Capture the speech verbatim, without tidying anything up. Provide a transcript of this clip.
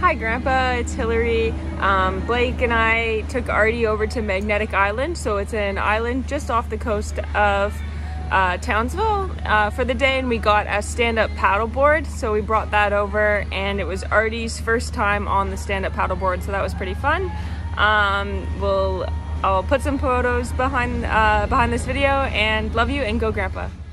Hi Grandpa, it's Hillary. Um, Blake and I took Artie over to Magnetic Island, so it's an island just off the coast of uh, Townsville uh, for the day, and we got a stand-up paddleboard, so we brought that over, and it was Artie's first time on the stand-up paddleboard, so that was pretty fun. Um, we'll, I'll put some photos behind, uh, behind this video, and love you and go Grandpa.